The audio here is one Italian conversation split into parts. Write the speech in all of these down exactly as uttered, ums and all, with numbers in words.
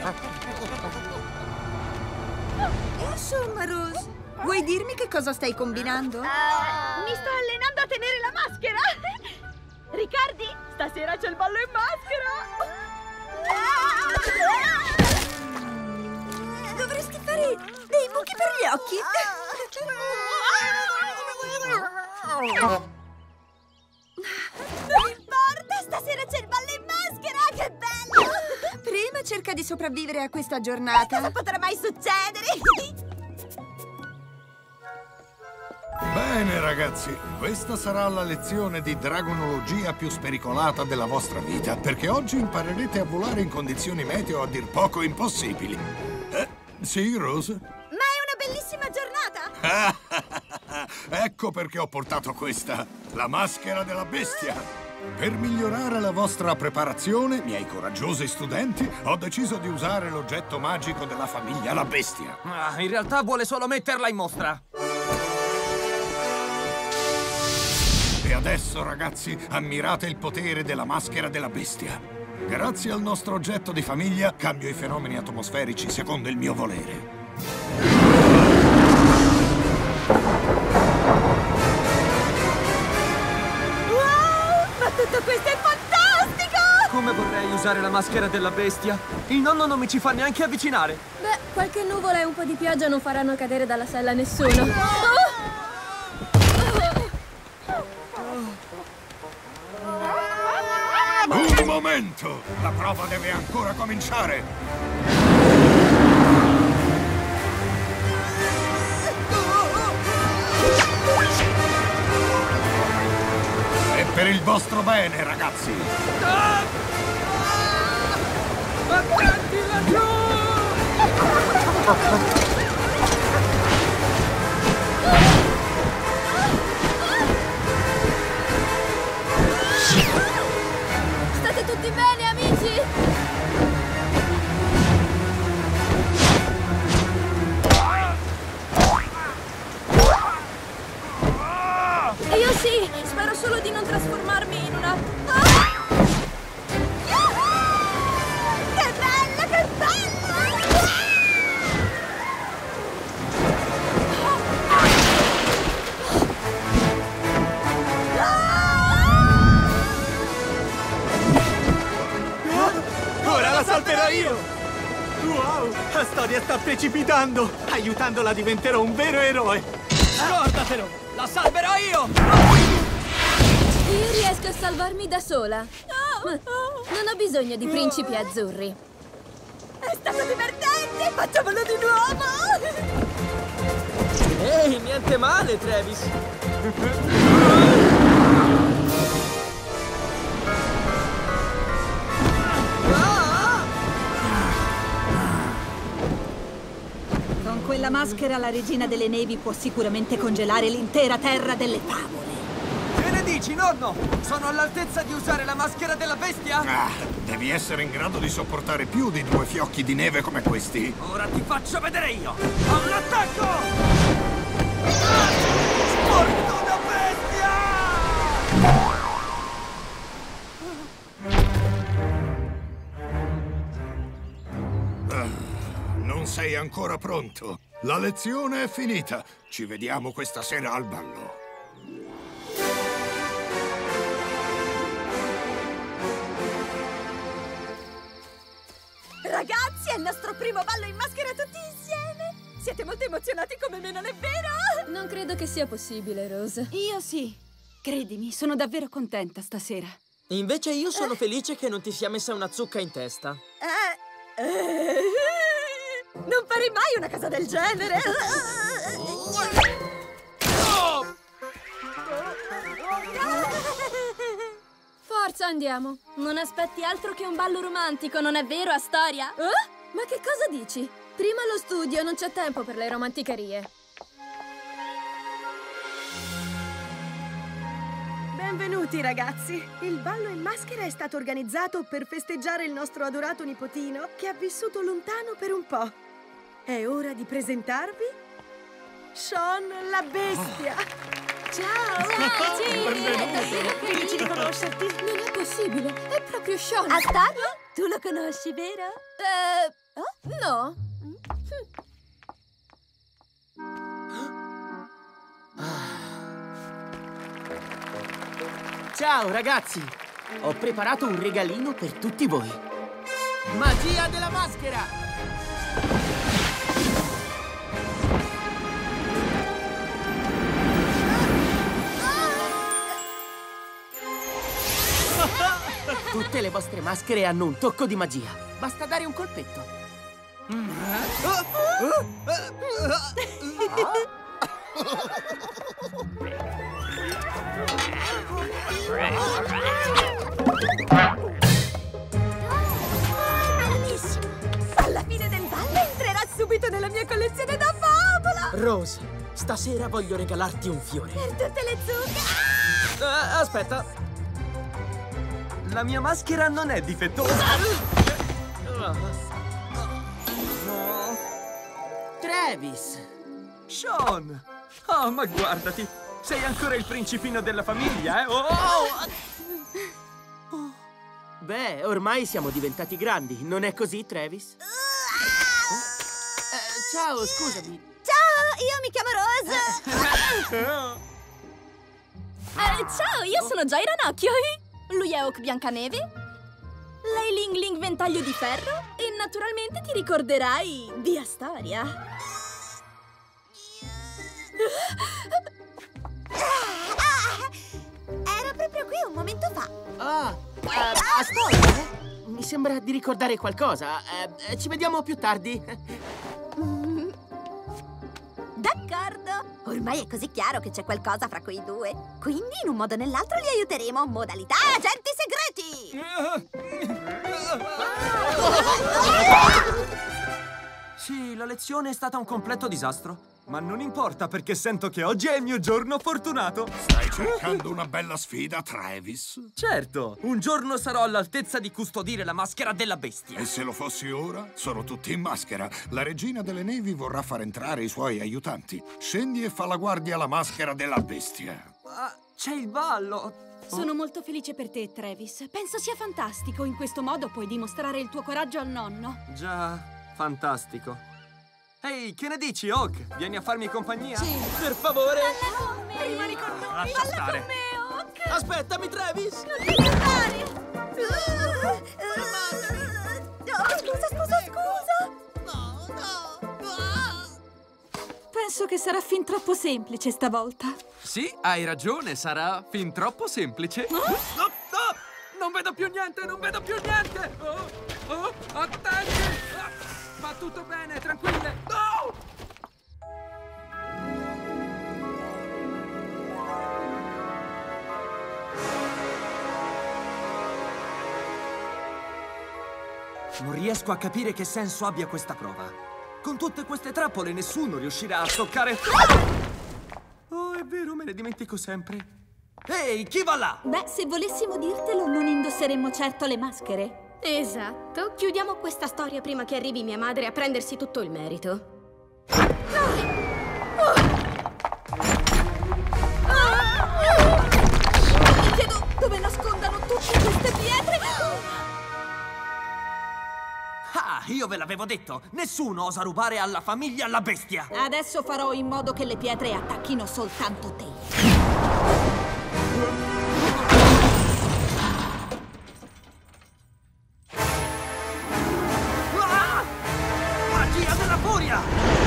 Insomma, Rose, vuoi dirmi che cosa stai combinando? Uh, mi sto allenando a tenere la maschera. Riccardi, stasera c'è il ballo in maschera. Dovresti fare dei buchi per gli occhi. Non importa, stasera c'è il ballo in maschera, che bello! Prima cerca di sopravvivere a questa giornata. Cosa potrà mai succedere? Bene, ragazzi, questa sarà la lezione di dragonologia più spericolata della vostra vita, perché oggi imparerete a volare in condizioni meteo a dir poco impossibili. Eh, sì, Rose? Ma è una bellissima giornata! Ecco perché ho portato questa, la maschera della bestia. Per migliorare la vostra preparazione, miei coraggiosi studenti, ho deciso di usare l'oggetto magico della famiglia, la bestia. Ah, in realtà vuole solo metterla in mostra. E adesso, ragazzi, ammirate il potere della maschera della bestia. Grazie al nostro oggetto di famiglia, cambio i fenomeni atmosferici secondo il mio volere. Tutto questo è fantastico! Come vorrei usare la maschera della bestia? Il nonno non mi ci fa neanche avvicinare. Beh, qualche nuvola e un po' di pioggia non faranno cadere dalla sella nessuno. Un momento! La prova deve ancora cominciare! Per il vostro bene, ragazzi! Ah! Attenti laggiù! State tutti bene, amici? Io sì! Spero solo di non trasformarmi in una... Ah! Che bello, che bello! Ora la salverò io! Wow! La storia sta precipitando! Aiutandola diventerò un vero eroe! Scordatelo! La salverò io! Io riesco a salvarmi da sola. Ma non ho bisogno di principi azzurri. È stato divertente! Facciamolo di nuovo! Ehi, niente male, Travis! Con quella maschera la regina delle nevi può sicuramente congelare l'intera terra delle favole. Che ne dici, nonno? Sono all'altezza di usare la maschera della bestia? Ah, devi essere in grado di sopportare più di due fiocchi di neve come questi. Ora ti faccio vedere io! All'attacco! Sfortuna bestia! Ah, non sei ancora pronto. La lezione è finita. Ci vediamo questa sera al ballo. Ragazzi, è il nostro primo ballo in maschera tutti insieme! Siete molto emozionati come me, non è vero? Non credo che sia possibile, Rose. Io sì. Credimi, sono davvero contenta stasera. Invece io sono felice che non ti sia messa una zucca in testa. Eh, eh, non farei mai una cosa del genere! Forza, andiamo. Non aspetti altro che un ballo romantico, non è vero, Astoria? Eh? Ma che cosa dici? Prima lo studio, non c'è tempo per le romanticherie. Benvenuti, ragazzi! Il ballo in maschera è stato organizzato per festeggiare il nostro adorato nipotino che ha vissuto lontano per un po'. È ora di presentarvi Sean la bestia! Ciao! Ciao! Felici di conoscerti. Non è possibile, è proprio Sean. Astarlo? Tu lo conosci, vero? Eh... Oh? No. Ciao ragazzi! Ho preparato un regalino per tutti voi. Magia della maschera! Tutte le vostre maschere hanno un tocco di magia. Basta dare un colpetto. Bravissimo! Alla fine del ballo entrerà subito nella mia collezione da favola! Rose, stasera voglio regalarti un fiore. Per tutte le zucche! Uh, aspetta. La mia maschera non è difettosa. No. Travis! Sean! Oh, ma guardati! Sei ancora il principino della famiglia, eh? Oh! Oh. Beh, ormai siamo diventati grandi, non è così, Travis? Eh, ciao, scusami. Ciao, io mi chiamo Rose! Eh, ciao, io sono Joy Ranocchio. Lui è Oak Biancaneve. Lei Ling Ling Ventaglio di Ferro. E naturalmente ti ricorderai di Astoria. Era proprio qui un momento fa. Ah, eh, Astoria? Mi sembra di ricordare qualcosa. Eh, ci vediamo più tardi. D'accordo. Ormai è così chiaro che c'è qualcosa fra quei due. Quindi, in un modo o nell'altro, li aiuteremo. Modalità agenti segreti! Sì, la lezione è stata un completo disastro. Ma non importa, perché sento che oggi è il mio giorno fortunato. Stai cercando una bella sfida, Travis? Certo, un giorno sarò all'altezza di custodire la maschera della bestia. E se lo fossi ora? Sono tutti in maschera. La regina delle nevi vorrà far entrare i suoi aiutanti. Scendi e fa la guardia alla maschera della bestia. Ah, c'è il ballo. Sono molto felice per te, Travis. Penso sia fantastico. In questo modo puoi dimostrare il tuo coraggio al nonno. Già, fantastico. Ehi, che ne dici, Oak? Vieni a farmi compagnia? Sì. Per favore! Balla con me! Rimani con noi! Lascia Balla stare. con me, Oak! Aspettami, Travis! Non ti aiutare! Scusa, scusa, scusa! Penso che sarà fin troppo semplice stavolta. Sì, hai ragione, sarà fin troppo semplice. No, no! Non vedo più niente, non vedo più niente! Oh, oh, attenti! Ah, va tutto bene, tranquille! No! Non riesco a capire che senso abbia questa prova. Con tutte queste trappole nessuno riuscirà a toccare... Oh, è vero, me ne dimentico sempre. Ehi, chi va là? Beh, se volessimo dirtelo, non indosseremmo certo le maschere. Esatto. Chiudiamo questa storia prima che arrivi mia madre a prendersi tutto il merito. Mi chiedo dove nascondano tutte queste pietre. Ah, io ve l'avevo detto! Nessuno osa rubare alla famiglia la bestia! Adesso farò in modo che le pietre attacchino soltanto te. Ah! Magia della furia!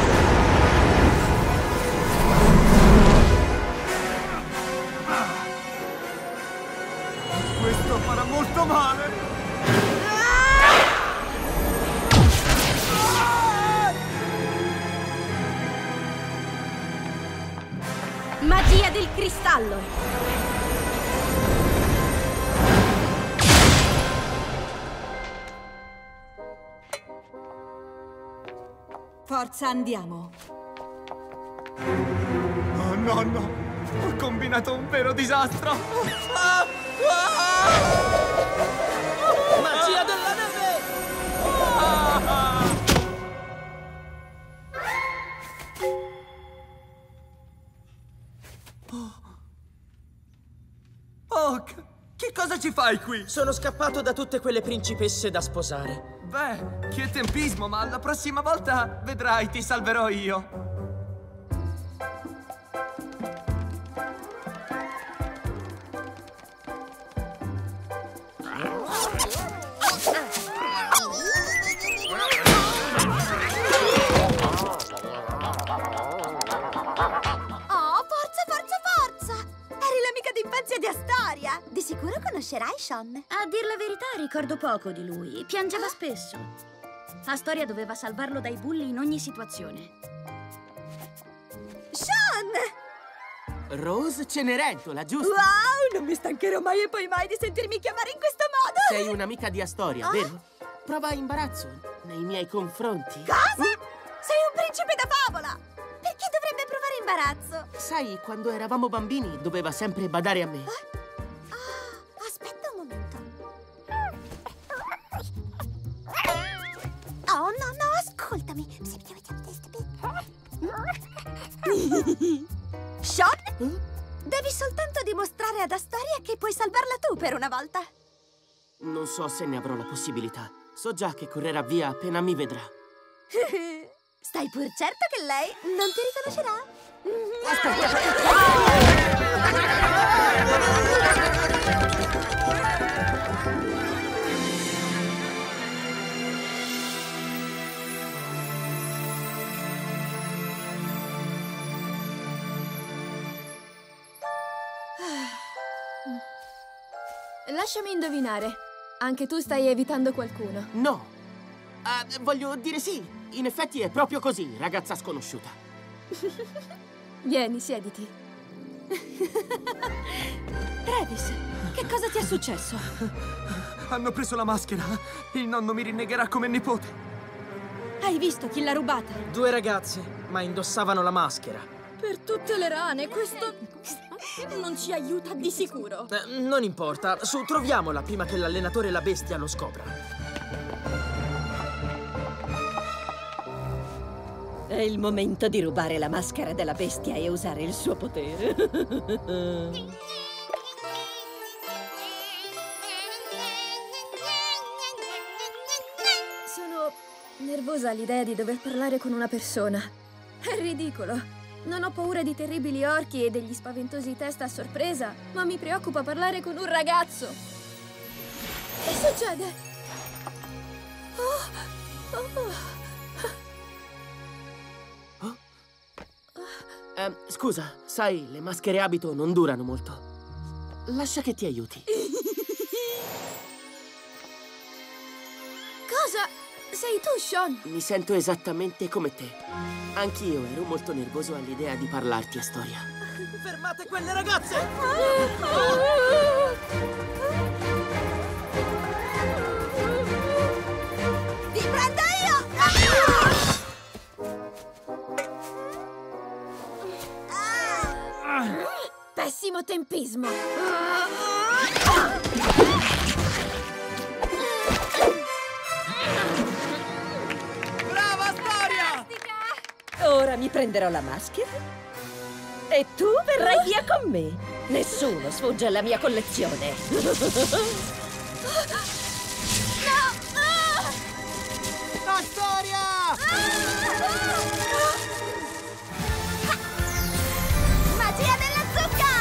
Questo farà molto male! Magia del cristallo. Forza, andiamo. Oh, nonno! Ho combinato un vero disastro! Ah! Ah! Magia della neve! Ah! Oh, Cosa ci fai qui? Sono scappato da tutte quelle principesse da sposare. Beh, che tempismo, ma la prossima volta vedrai, ti salverò io. Di Astoria! Di sicuro conoscerai Sean. A dir la verità ricordo poco di lui. Piangeva spesso. Astoria doveva salvarlo dai bulli in ogni situazione. Sean! Rose Cenerentola, giusto? Wow! Non mi stancherò mai e poi mai di sentirmi chiamare in questo modo! Sei un'amica di Astoria, oh? Vero? Prova imbarazzo nei miei confronti. Cosa? Sei un principe da favola! Perché dovrebbe provare imbarazzo? Sai, quando eravamo bambini doveva sempre badare a me. Eh? Ah, aspetta un momento. Oh, no, no, ascoltami. Sean? Eh? Devi soltanto dimostrare ad Astoria che puoi salvarla tu per una volta. Non so se ne avrò la possibilità. So già che correrà via appena mi vedrà. Stai pur certo che lei non ti riconoscerà? Lasciami indovinare. Anche tu stai evitando qualcuno. No. Uh, voglio dire sì. In effetti è proprio così, ragazza sconosciuta. Vieni, siediti. Travis, che cosa ti è successo? Hanno preso la maschera. Il nonno mi rinnegherà come nipote. Hai visto chi l'ha rubata? Due ragazze, ma indossavano la maschera. Per tutte le rane, questo non ci aiuta di sicuro. Eh, non importa, su, troviamola prima che l'allenatore e la bestia lo scopra. È il momento di rubare la maschera della bestia e usare il suo potere. Sono nervosa all'idea di dover parlare con una persona. È ridicolo. Non ho paura di terribili orchi e degli spaventosi test a sorpresa, ma mi preoccupa parlare con un ragazzo. Che succede? Oh, oh. Eh, scusa, sai, le maschere abito non durano molto. Lascia che ti aiuti. Cosa? Sei tu, Sean? Mi sento esattamente come te. Anch'io ero molto nervoso all'idea di parlarti a Astoria. Fermate quelle ragazze! Vi prendo io! Pessimo tempismo. Brava Astoria! Ora mi prenderò la maschera e tu verrai via con me. Nessuno sfugge alla mia collezione. Astoria! Magia della zucca!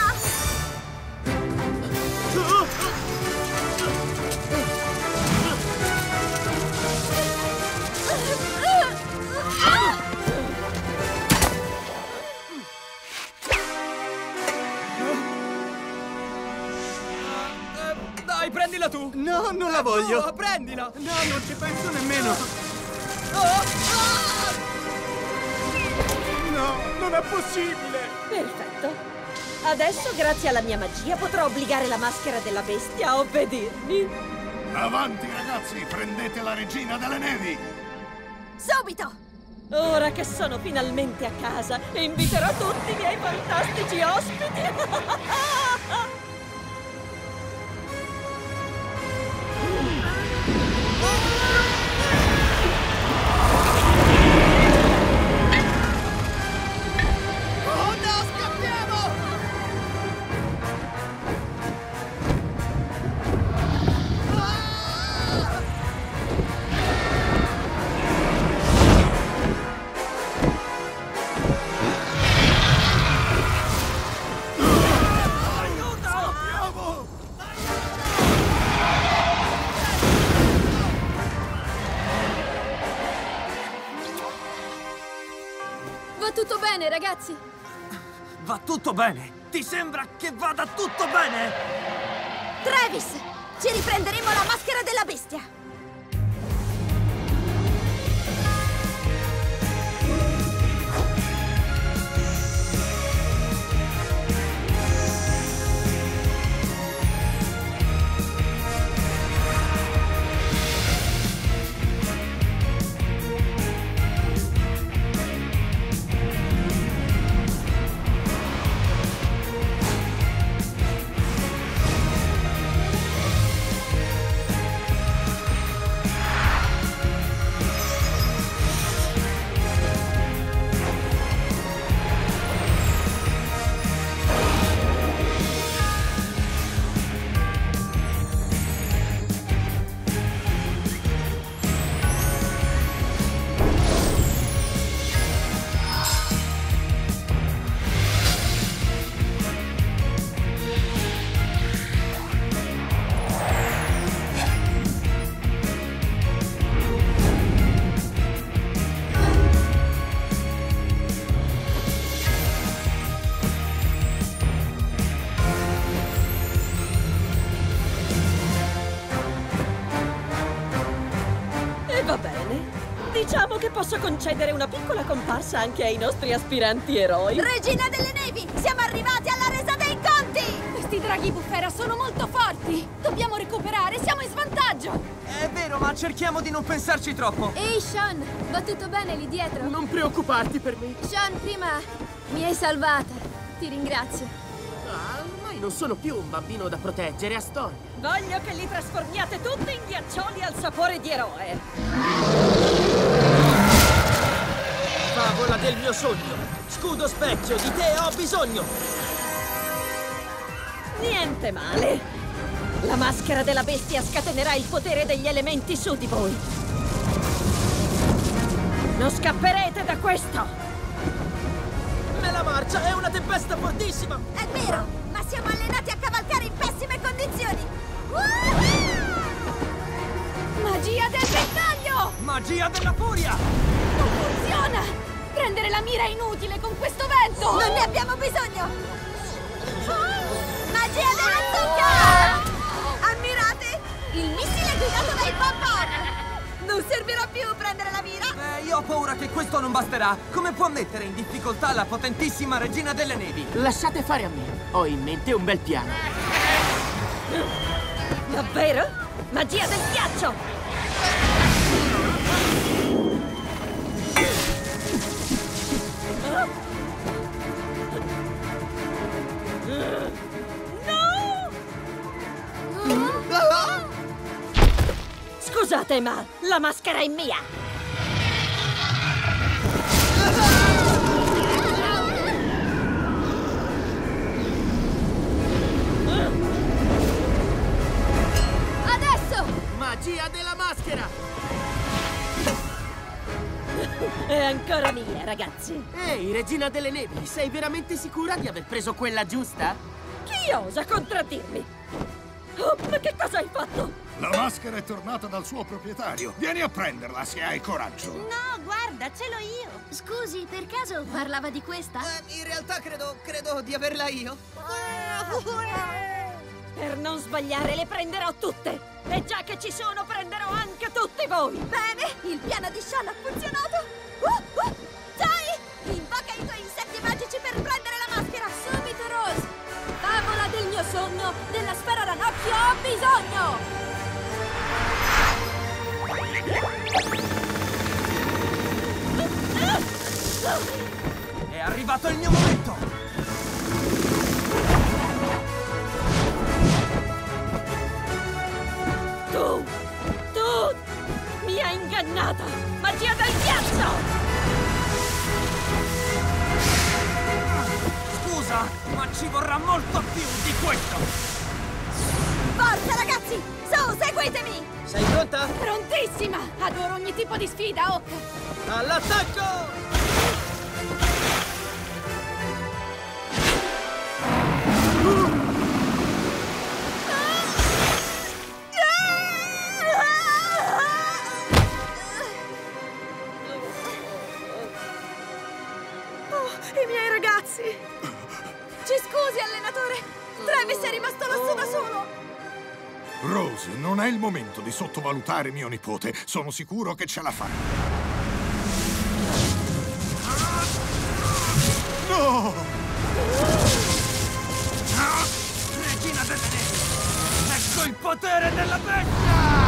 Dai, prendila tu! No, non la voglio! Oh, prendila! No, non ci penso nemmeno! No, non è possibile! Perfetto. Adesso, grazie alla mia magia, potrò obbligare la maschera della bestia a obbedirmi. Avanti, ragazzi! Prendete la regina delle nevi! Subito! Ora che sono finalmente a casa, inviterò tutti i miei fantastici ospiti! Va tutto bene, ragazzi? Va tutto bene? Ti sembra che vada tutto bene? Travis, ci riprenderemo la maschera della bestia. Va bene. Diciamo che posso concedere una piccola comparsa anche ai nostri aspiranti eroi. Regina delle Nevi, siamo arrivati alla resa dei conti! Questi draghi bufera sono molto forti! Dobbiamo recuperare, siamo in svantaggio! È vero, ma cerchiamo di non pensarci troppo. Ehi, Sean, va tutto bene lì dietro? Non preoccuparti per me. Sean, prima mi hai salvata. Ti ringrazio. Ah, ormai non sono più un bambino da proteggere, Astoria. Voglio che li trasformiate tutti in ghiaccioli al sapore di eroe. Favola del mio sogno. Scudo specchio, di te ho bisogno. Niente male. La maschera della bestia scatenerà il potere degli elementi su di voi. Non scapperete da questo. Me la marcia è una tempesta fortissima. È vero, ma siamo allenati a cavalcare in pessime condizioni. Magia del ventaglio! Magia della furia! Non funziona! Prendere la mira è inutile con questo vento! Non ne abbiamo bisogno! Magia della zucca! Ammirate! Il missile guidato dai pop-on! Non servirà più prendere la mira? Eh, io ho paura che questo non basterà. Come può mettere in difficoltà la potentissima Regina delle Nevi? Lasciate fare a me. Ho in mente un bel piano. Davvero? Magia del ghiaccio! Scusate, ma la maschera è mia! Adesso! Magia della maschera! È ancora mia, ragazzi! Ehi, Regina delle Nevi, sei veramente sicura di aver preso quella giusta? Chi osa contraddirmi? Oh, ma che cosa hai fatto? La maschera è tornata dal suo proprietario. Vieni a prenderla se hai coraggio. No, guarda, ce l'ho io. Scusi, per caso parlava di questa? Eh, in realtà credo, credo di averla io. Per non sbagliare le prenderò tutte! E già che ci sono, prenderò anche tutti voi! Bene, il piano di Sean ha funzionato! Uh, uh, dai! Invoca i tuoi insetti magici per prendere la maschera! Subito, Rose! Favola del mio sogno, della sfera ranocchio ho bisogno! È arrivato il mio momento! Tu! Tu! Mi hai ingannata! Magia del ghiaccio! Scusa, ma ci vorrà molto più di questo! Forza, ragazzi! Su, seguitemi! Sei pronta? Prontissima! Adoro ogni tipo di sfida, Oak! All'attacco! i miei ragazzi! Ci scusi, allenatore! Travis è rimasto lassù da solo! Rose, non è il momento di sottovalutare mio nipote. Sono sicuro che ce la farà. No! Regina delle nevi! Ecco il potere della bestia!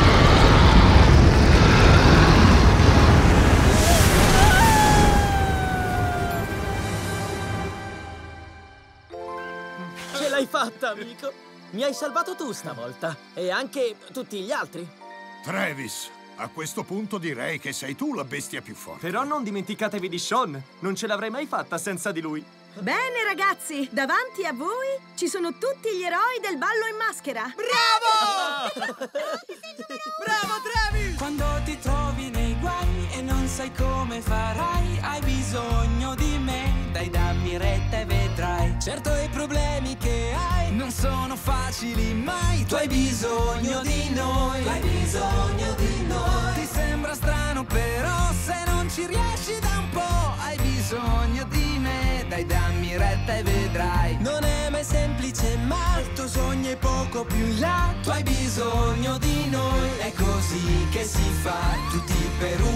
Ce l'hai fatta, amico! Mi hai salvato tu stavolta. E anche tutti gli altri. Travis, a questo punto direi che sei tu la bestia più forte. Però non dimenticatevi di Sean. Non ce l'avrei mai fatta senza di lui. Bene, ragazzi, davanti a voi ci sono tutti gli eroi del ballo in maschera. Bravo! Bravo, Travis! Quando ti trovi nei guai e non sai come farai, hai bisogno di me, dai dammi retta e vedrai. Certo i problemi che hai non sono facili mai, tu hai bisogno di noi, hai bisogno di noi. Ti sembra strano però se non ci riesci da un po', hai bisogno di me, dai dammi retta e vedrai. Non è mai semplice ma il tuo sogno è poco più in là, tu hai bisogno di noi, è così che si fa, tutti per